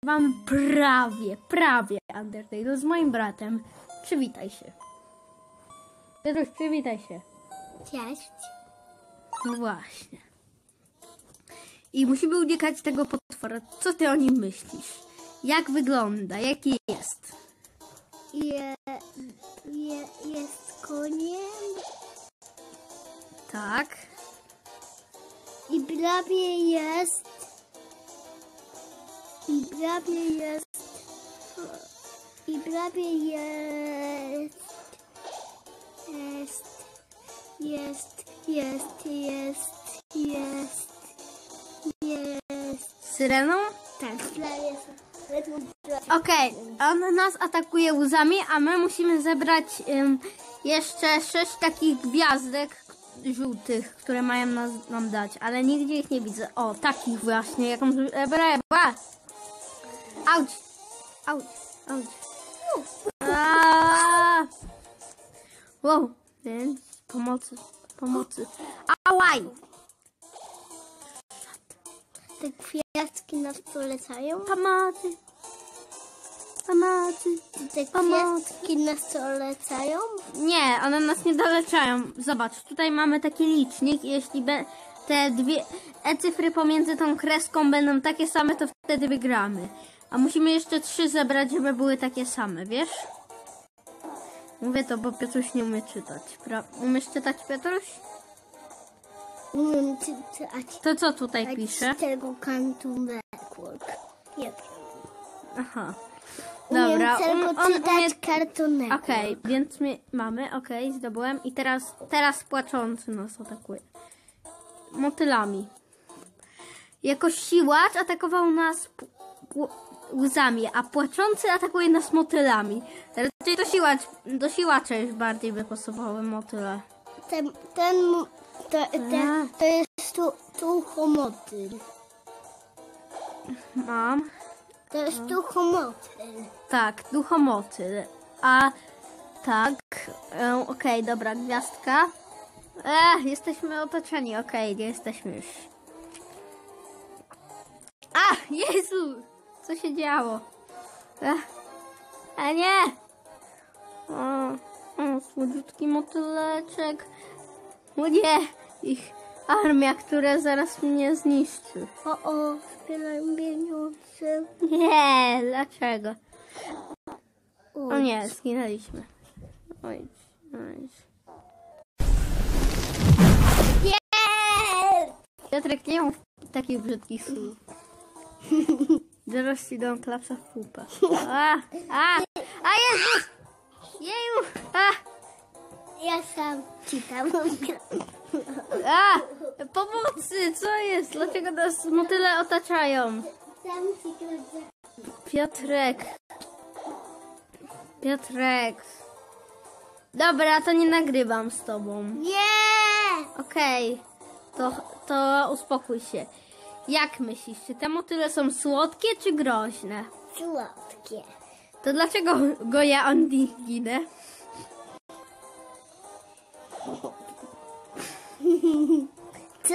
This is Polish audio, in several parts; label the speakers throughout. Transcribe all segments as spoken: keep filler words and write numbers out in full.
Speaker 1: nagrywamy prawie, prawie Undertale z moim bratem. Przywitaj się. Piotruś, przywitaj się.
Speaker 2: Cześć.
Speaker 1: No właśnie. I musimy unikać tego potwora. Co ty o nim myślisz? Jak wygląda? Jaki jest?
Speaker 2: Je, je, jest koniem
Speaker 1: Tak.
Speaker 2: i prawie jest i prawie jest i prawie jest jest jest jest jest jest jest
Speaker 1: Syreną?
Speaker 2: tak, prawie jest.
Speaker 1: Okej, okay. On nas atakuje łzami, a my musimy zebrać um, jeszcze sześć takich gwiazdek żółtych, które mają nas, nam dać, ale nigdzie ich nie widzę. O, takich właśnie, jaką zebrałem. Auć! Auć! Auć! Aaaa! Wow, więc pomocy, pomocy. Ałaj!
Speaker 2: Te gwiazdki nas polecają.
Speaker 1: Pomocy! Pomocy!
Speaker 2: Te gwiazdki nas polecają.
Speaker 1: Nie, one nas nie doleczają. Zobacz, tutaj mamy taki licznik i jeśli be, te dwie e-cyfry pomiędzy tą kreską będą takie same, to wtedy wygramy. A musimy jeszcze trzy zebrać, żeby były takie same, wiesz? Mówię to, bo Piotruś nie umie czytać. Pra umiesz czytać, Piotruś?
Speaker 2: Umiem czytać.
Speaker 1: To co tutaj pisze?
Speaker 2: Z tego Cartoon Network. Nie wiem.
Speaker 1: Aha.
Speaker 2: Umiem
Speaker 1: Dobra.
Speaker 2: tylko
Speaker 1: Um, on
Speaker 2: czytać
Speaker 1: umie...
Speaker 2: Cartoon Network.
Speaker 1: Okej, okay, więc my mamy, okej, okay, zdobyłem. I teraz, teraz płaczący nas atakuje. Motylami. Jako siłacz atakował nas łzami, a płaczący atakuje nas motylami. Raczej to siłacz, do siłacza już bardziej by pasowały motyle.
Speaker 2: Ten, ten, to, ten, to jest tu, tu homotyl.
Speaker 1: Mam.
Speaker 2: To jest tu homotyl.
Speaker 1: Tak, duchomotyl. A tak, e, okej, okay, dobra, gwiazdka. E, jesteśmy otoczeni, okej, okay, nie jesteśmy już. A, Jezu! Co się działo? E, a nie! O, o, słodziutki motyleczek. O nie! Ich armia, która zaraz mnie zniszczy.
Speaker 2: O, o, zbieram pieniądze.
Speaker 1: Nie, dlaczego?
Speaker 2: Uj.
Speaker 1: O nie, zginęliśmy. Oj, oj.
Speaker 2: Nie!
Speaker 1: Piotrek, nie mów takich brzydkich słów. Zaraz ci dam klapsa w pupę. A, a, a Jezus! Jeju! A,
Speaker 2: Ja sam czytam.
Speaker 1: a, pomocy! Co jest? Dlaczego nas motyle otaczają?
Speaker 2: Sam czytam.
Speaker 1: Piotrek. Piotrek. Dobra, to nie nagrywam z tobą.
Speaker 2: Nie!
Speaker 1: Okej, okay. to, to uspokój się. Jak myślisz, czy te motyle są słodkie czy groźne?
Speaker 2: Słodkie.
Speaker 1: To dlaczego go ja on ginę?
Speaker 2: Co?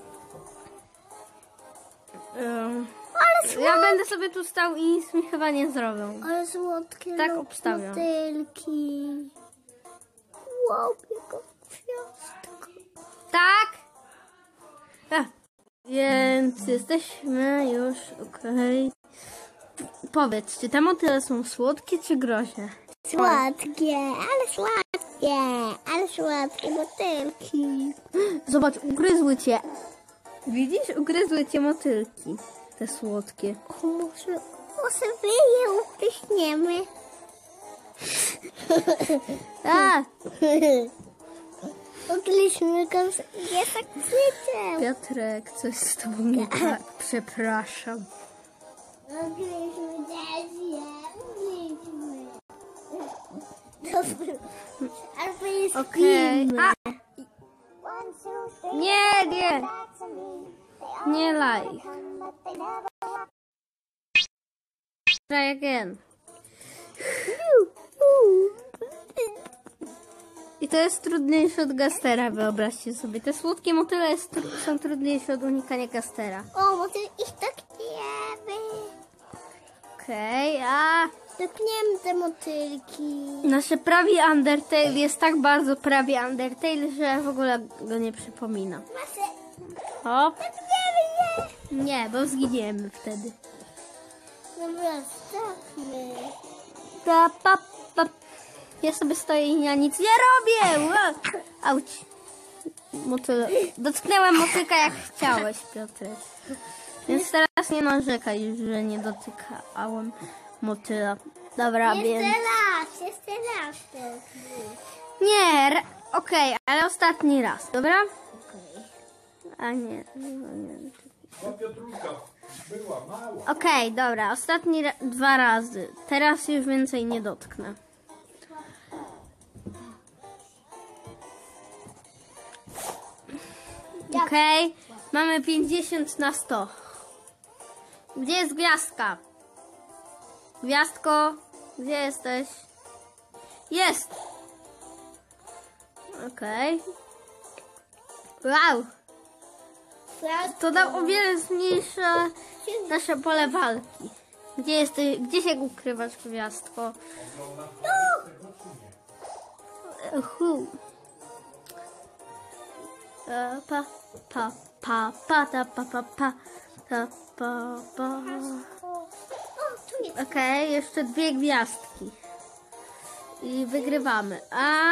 Speaker 1: Um,
Speaker 2: Ale słodkie.
Speaker 1: ja będę sobie tu stał i nic mi chyba nie zrobią.
Speaker 2: Ale słodkie.
Speaker 1: Tak obstawiam.
Speaker 2: Motylki. Wow, jego gwiazdka.
Speaker 1: Tak? A, więc jesteśmy już, okej. Okay. Powiedz, czy te motyle są słodkie czy groźne?
Speaker 2: Słodkie, ale słodkie, ale słodkie motylki.
Speaker 1: Zobacz, ugryzły cię. Widzisz? Ugryzły cię motylki. Te słodkie.
Speaker 2: O, może, może wy je upyśniemy.
Speaker 1: A!
Speaker 2: Ugryźmy go, jest tak kwiecie.
Speaker 1: Piotrek, coś z tobą nie tak. Przepraszam.
Speaker 2: Ugryźmy też je, ugryźmy. Dobra. Albo jest
Speaker 1: Okej.
Speaker 2: okay.
Speaker 1: A! Nie, nie. Nie like. Try again. I to jest trudniejsze od gastera, wyobraźcie sobie. Te słodkie motyle jest, są trudniejsze od unikania gastera.
Speaker 2: O, może ich tak jemy.
Speaker 1: Okej, okay, a...
Speaker 2: Dotkniemy te motylki.
Speaker 1: Nasze prawie Undertale jest tak bardzo prawie Undertale, że w ogóle go nie przypomina. O! Nie, bo zginiemy wtedy.
Speaker 2: Dobra, stawmy.
Speaker 1: Ta, pa, pa. Ja sobie stoję i ja nic nie robię! Auć. Motyl... Dotknęłam motylka jak chciałeś, Piotrek. Więc teraz nie narzekaj, że nie dotykałem motyla. Dobra,
Speaker 2: Jeszcze
Speaker 1: więc...
Speaker 2: raz, jeszcze raz.
Speaker 1: Nie, ra... okej, okay, ale ostatni raz, dobra?
Speaker 2: Okej.
Speaker 1: A nie, nie, nie.
Speaker 3: O, Piotruszka była mała.
Speaker 1: Okej, okay, dobra, ostatni ra... dwa razy. Teraz już więcej nie dotknę. Okej, okay. Mamy pięćdziesiąt na sto. Gdzie jest gwiazdka? Gwiazdko, gdzie jesteś? Jest! Okej. Okay. Wow! To nam o wiele zmniejsza nasze pole walki. Gdzie jesteś? Gdzie się ukrywasz, gwiazdko? Uhu. Pa, pa, pa, pa, ta, pa, pa, pa, ta, pa, pa. Okej, okay, jeszcze dwie gwiazdki. I wygrywamy. A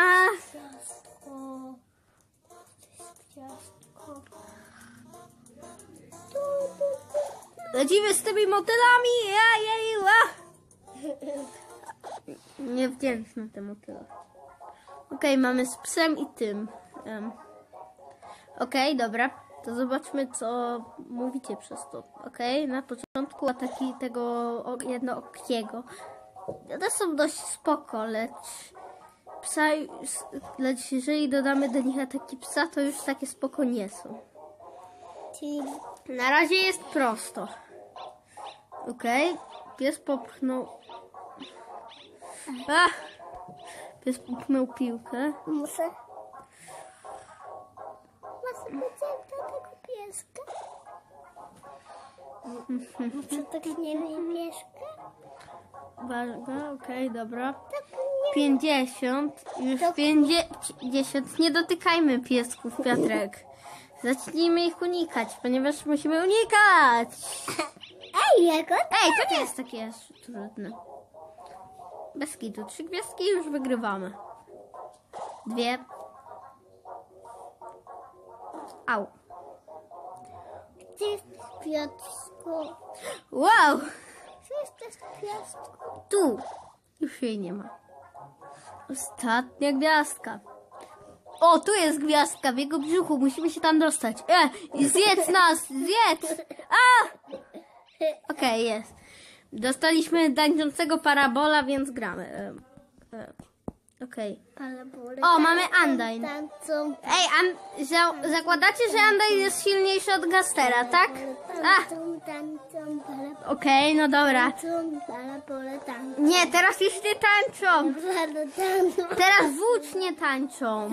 Speaker 1: lecimy z tymi motylami. Ja, ja, ja. Niewdzięczne te motyle. Okej, okay, mamy z psem i tym. Um. Okej, okay, dobra. To zobaczmy, co mówicie przez to. Okej, okay? Na początku ataki tego jednookiego. One są dość spoko, lecz psa, lecz jeżeli dodamy do nich ataki psa, to już takie spoko nie są.
Speaker 2: Czyli
Speaker 1: na razie jest prosto. Okej, okay. Pies popchnął. A! Pies popchnął piłkę.
Speaker 2: Muszę. Muszę wyciągnąć tego pieska. Muszę tak nie wiem pieska.
Speaker 1: Uwaga, okej, okay, dobra. pięćdziesiąt. Już pięćdziesiąt. Nie dotykajmy piesków, Piotrek. Zacznijmy ich unikać, ponieważ musimy unikać.
Speaker 2: Ej, jako
Speaker 1: Ej, to nie jest takie trudne. Bez kitu. Trzy gwiazdki i już wygrywamy. Dwie. Au.
Speaker 2: Gdzie jest Piotrku?
Speaker 1: Wow!
Speaker 2: Co jest też Piotrku?
Speaker 1: Tu. Już jej nie ma. Ostatnia gwiazdka. O, tu jest gwiazdka w jego brzuchu. Musimy się tam dostać. E, zjedz nas! Zjedz! A! Okej, okay, jest. Dostaliśmy tańczącego parabola, więc gramy. E, e, Okej. Okay. O, mamy Undyne. Ej, an za zakładacie, że Undyne jest silniejszy od Gastera, tak? A! Okej, okay, no dobra. Nie, teraz już nie tańczą. Teraz włócznie tańczą.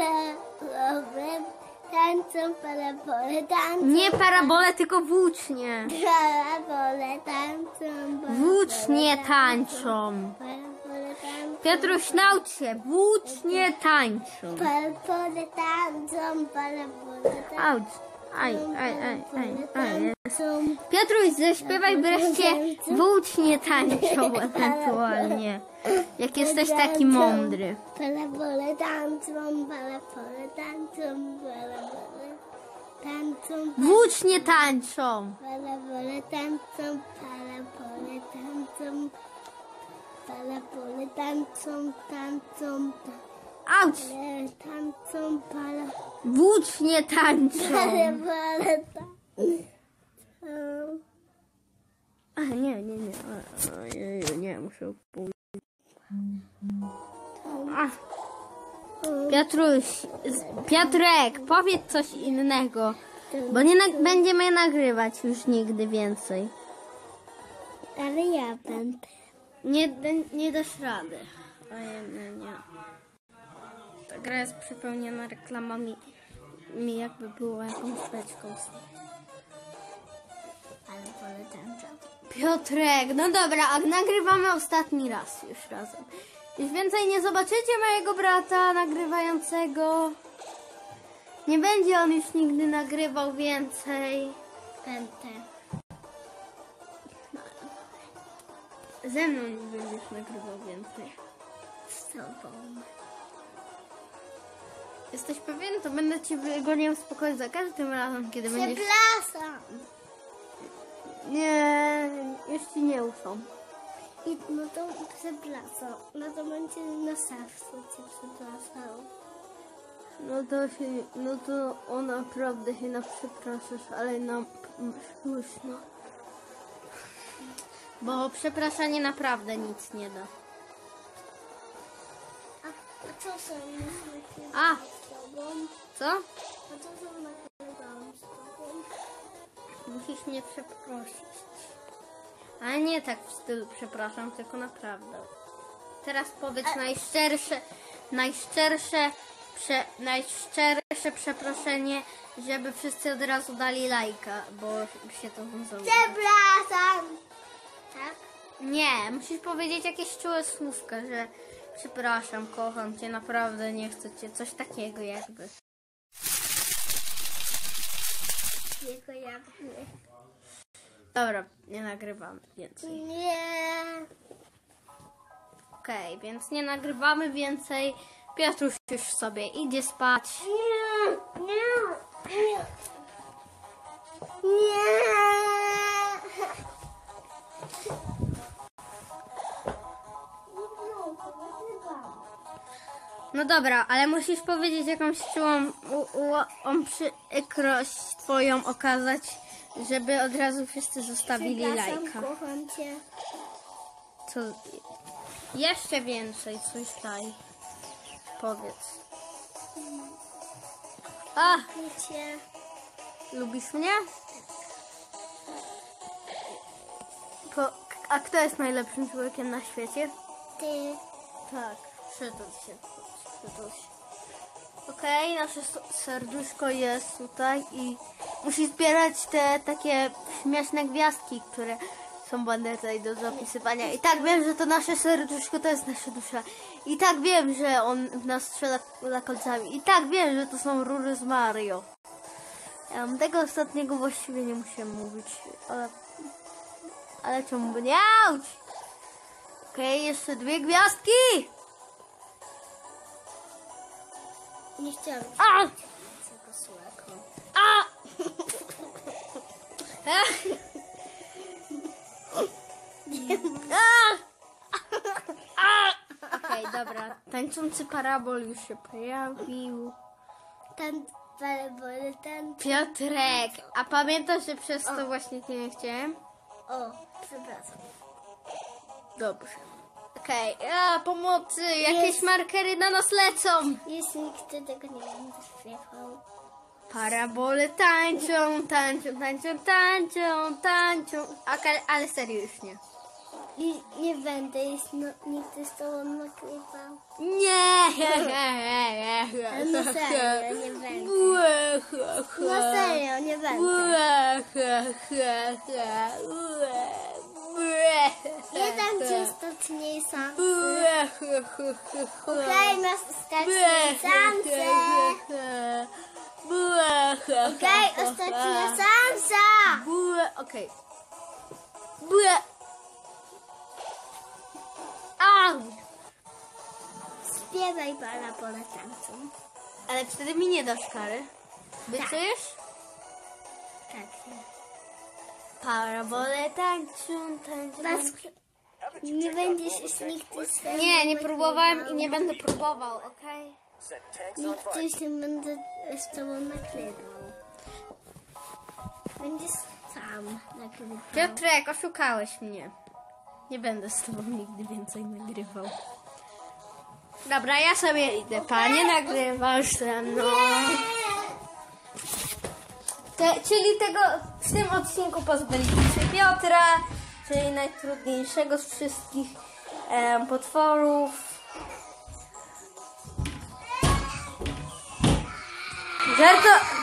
Speaker 2: Tańczą parabole, tańczą.
Speaker 1: Nie parabole, tylko włócznie.
Speaker 2: Parabole, tańczą.
Speaker 1: Włócznie tańczą. Piotruś, naucz się. Włócznie tańczą.
Speaker 2: Parabole, tańczą. Parabole, tańczą.
Speaker 1: Auć. Aj, aj, aj, aj, aj. Piotruś, zaśpiewaj wreszcie włócznie tańczą ewentualnie. Jak jesteś taki mądry.
Speaker 2: Parabole tańczą, parabole tańczą, parabole tańczą.
Speaker 1: Włócznie tańczą.
Speaker 2: Parabole tańczą, parabole tańczą. Parabole tańczą, tańczą.
Speaker 1: Auć.
Speaker 2: Tańczą, para.
Speaker 1: Włócznie tańczą.
Speaker 2: Parabole tańczą.
Speaker 1: A nie, nie, nie. Ojej, nie, muszę pójść. Piotruś, Piotrek, powiedz coś innego, bo nie na będziemy nagrywać już nigdy więcej.
Speaker 2: Ale ja będę.
Speaker 1: Nie, nie dasz rady. Ojej, nie, nie. Ta gra jest przepełniona reklamami, mi jakby była jakąś beczką.
Speaker 2: Parabole tańczą.
Speaker 1: Piotrek, no dobra, a nagrywamy ostatni raz już razem. Już więcej nie zobaczycie mojego brata nagrywającego. Nie będzie on już nigdy nagrywał więcej.
Speaker 2: Będę.
Speaker 1: Ze mną nie będziesz nagrywał więcej.
Speaker 2: Z tobą.
Speaker 1: Jesteś pewien? To będę ci gonił w spokoju za każdym razem, kiedy będziesz...
Speaker 2: Przepraszam.
Speaker 1: Nie, już ci nie ufam.
Speaker 2: I no to przepraszam. No to będzie na sercu cię przepraszam.
Speaker 1: No to się, no to o naprawdę się naprzepraszasz, ale nam słuszno. Bo przepraszanie naprawdę nic nie da.
Speaker 2: A, a co są myśli
Speaker 1: A.
Speaker 2: z tobą?
Speaker 1: Co?
Speaker 2: A co są nagrywałam z tobą?
Speaker 1: Musisz mnie przeprosić. Ale nie tak w stylu przepraszam, tylko naprawdę. Teraz powiedz najszczersze, najszczersze, prze, najszczersze przeproszenie, żeby wszyscy od razu dali lajka, bo się to zauważy.
Speaker 2: Przepraszam. Tak?
Speaker 1: Nie, musisz powiedzieć jakieś czułe słówka, że przepraszam, kocham cię, naprawdę nie chcę cię, coś takiego jakby.
Speaker 2: Tylko jakby.
Speaker 1: Dobra, nie nagrywamy więcej.
Speaker 2: Nie.
Speaker 1: Okej, więc nie nagrywamy więcej. Piotruś już sobie idzie spać.
Speaker 2: Nie. Nie. Nie. Nie.
Speaker 1: No dobra, ale musisz powiedzieć jakąś czułą u, u, um, przykrość twoją okazać, żeby od razu wszyscy zostawili
Speaker 2: Przepraszam,
Speaker 1: lajka.
Speaker 2: kocham cię.
Speaker 1: Co? Jeszcze więcej, coś daj. Powiedz. A,
Speaker 2: Lubię cię.
Speaker 1: lubisz mnie? Po, a kto jest najlepszym człowiekiem na świecie?
Speaker 2: Ty.
Speaker 1: Tak, przytul się. Przytul się. Okej, nasze s- serduszko jest tutaj i musisz zbierać te takie śmieszne gwiazdki, które są ładne tutaj do zapisywania. I tak wiem, że to nasze serduszko to jest nasza dusza. I tak wiem, że on w nas strzela za kolcami. I tak wiem, że to są rury z Mario. Ja mam tego ostatniego właściwie nie musiałem mówić, ale... Ale czemu by nie? Auć! Okej, jeszcze dwie gwiazdki!
Speaker 2: Nie chciałam
Speaker 1: A!
Speaker 2: tego słego.
Speaker 1: A! Ech! A! A! Okej, dobra. Tańczący parabol już się pojawił.
Speaker 2: Ten parabol, ten...
Speaker 1: Piotrek, a pamiętasz, że przez to właśnie cię nie chciałem?
Speaker 2: O, przepraszam.
Speaker 1: Dobrze. Okej, a pomocy, jakieś markery na nas lecą.
Speaker 2: Jeśli nikt tego nie będzie śpiewał.
Speaker 1: Parabole tańczą, tańczą, tańczą, tańczą, tańczą. Okay, ale serio już nie.
Speaker 2: I nie będę, jeśli no, nikt z tobą nagrywał.
Speaker 1: Nie!
Speaker 2: Ale no serio, nie będę. No serio, nie będę. Nie dam ci ostatniej szansy. Okej, masz ostatnią szansę. Okej, ostatnia szansa.
Speaker 1: Okej. Bue. Au!
Speaker 2: Śpiewaj parabole tańcą.
Speaker 1: Ale wtedy mi nie dasz kary. Wyczysz?
Speaker 2: Tak.
Speaker 1: Parabole tańczą, tańczą.
Speaker 2: Masz- Nie będziesz już nigdy z tobą
Speaker 1: Nie, nie próbowałem
Speaker 2: nagrywał.
Speaker 1: i nie będę próbował, okej?
Speaker 2: Nigdy już nie będę z tobą nagrywał. Będziesz sam nagrywał.
Speaker 1: Piotrek, oszukałeś mnie. Nie będę z tobą nigdy więcej nagrywał. Dobra, ja sobie idę. Panie, nagrywasz ze mną. Te, czyli tego, w tym odcinku pozbyliśmy się Piotra, czyli najtrudniejszego z wszystkich em, potworów. Żarto...